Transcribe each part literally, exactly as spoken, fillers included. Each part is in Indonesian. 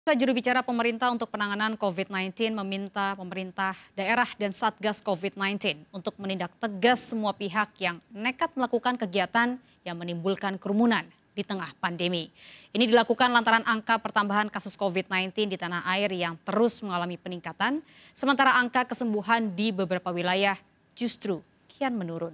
Juru bicara pemerintah untuk penanganan COVID sembilan belas meminta pemerintah daerah dan Satgas COVID sembilan belas untuk menindak tegas semua pihak yang nekat melakukan kegiatan yang menimbulkan kerumunan di tengah pandemi. Ini dilakukan lantaran angka pertambahan kasus COVID sembilan belas di tanah air yang terus mengalami peningkatan, sementara angka kesembuhan di beberapa wilayah justru kian menurun.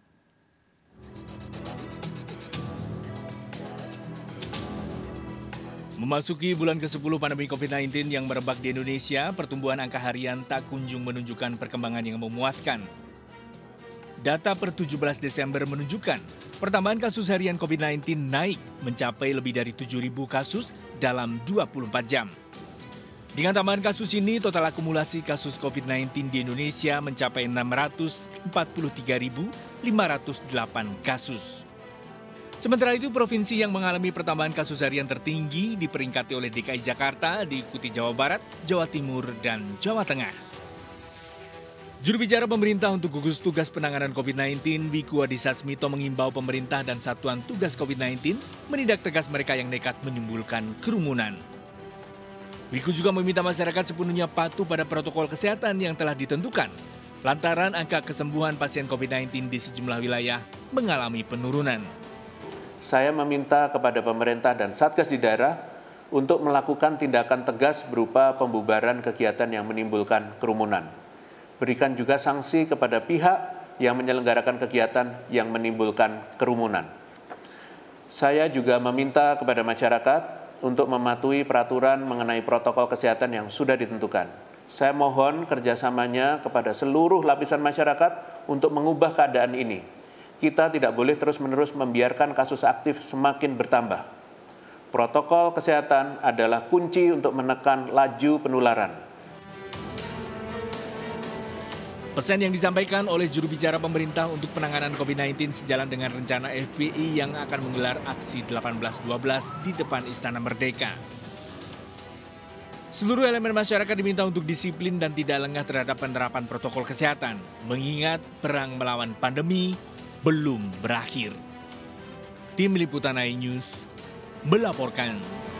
Memasuki bulan kesepuluh pandemi COVID sembilan belas yang merebak di Indonesia, pertumbuhan angka harian tak kunjung menunjukkan perkembangan yang memuaskan. Data per tujuh belas Desember menunjukkan pertambahan kasus harian COVID sembilan belas naik mencapai lebih dari tujuh ribu kasus dalam dua puluh empat jam. Dengan tambahan kasus ini, total akumulasi kasus COVID sembilan belas di Indonesia mencapai enam ratus empat puluh tiga ribu lima ratus delapan kasus. Sementara itu, provinsi yang mengalami pertambahan kasus harian tertinggi diperingkati oleh D K I Jakarta, diikuti Jawa Barat, Jawa Timur, dan Jawa Tengah. Juru bicara pemerintah untuk gugus tugas penanganan COVID sembilan belas, Wiku Adhisa Smito, mengimbau pemerintah dan satuan tugas COVID sembilan belas menindak tegas mereka yang nekat menimbulkan kerumunan. Wiku juga meminta masyarakat sepenuhnya patuh pada protokol kesehatan yang telah ditentukan, lantaran angka kesembuhan pasien COVID sembilan belas di sejumlah wilayah mengalami penurunan. Saya meminta kepada pemerintah dan Satgas di daerah untuk melakukan tindakan tegas berupa pembubaran kegiatan yang menimbulkan kerumunan. Berikan juga sanksi kepada pihak yang menyelenggarakan kegiatan yang menimbulkan kerumunan. Saya juga meminta kepada masyarakat untuk mematuhi peraturan mengenai protokol kesehatan yang sudah ditentukan. Saya mohon kerjasamanya kepada seluruh lapisan masyarakat untuk mengubah keadaan ini. Kita tidak boleh terus-menerus membiarkan kasus aktif semakin bertambah. Protokol kesehatan adalah kunci untuk menekan laju penularan. Pesan yang disampaikan oleh juru bicara pemerintah untuk penanganan COVID sembilan belas sejalan dengan rencana F P I yang akan menggelar aksi delapan belas dua belas di depan Istana Merdeka. Seluruh elemen masyarakat diminta untuk disiplin dan tidak lengah terhadap penerapan protokol kesehatan, mengingat perang melawan pandemi belum berakhir. Tim Liputan iNews melaporkan.